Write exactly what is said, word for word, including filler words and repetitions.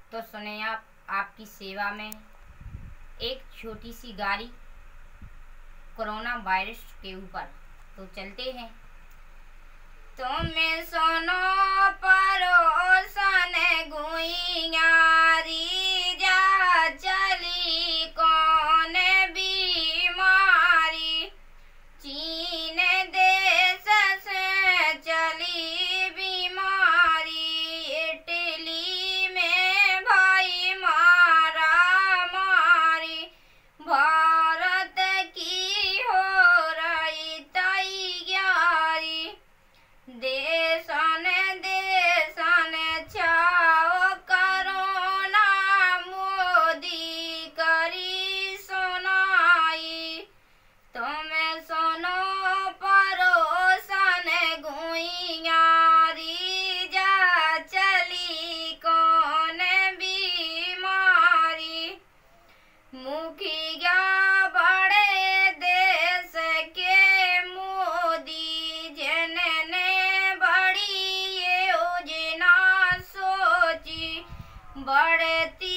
तो सुने आप आपकी सेवा में एक छोटी सी गाड़ी कोरोना वायरस के ऊपर। तो चलते हैं। तुम्हें सुनो परोसन गुइयारी जा चली कौन बीमारी, चीन देश से चली बीमारी, इटली में भाई मारा मारी, भारत की हो रही तैयारी, देशन देशन छाओ करोना मोदी करी सुनाई, तुम्हें सुनो परोसन गुइयारी जा चली कौन बीमारी, मुखिया बड़े देश के मोदी जिनने बड़ी योजना सोची, बढ़ती